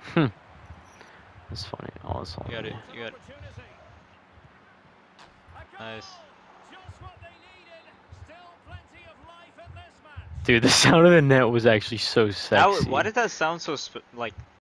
That's funny. Oh, it's all You got it. You got it. Nice. Dude, the sound of the net was actually so sexy. Why did that sound so like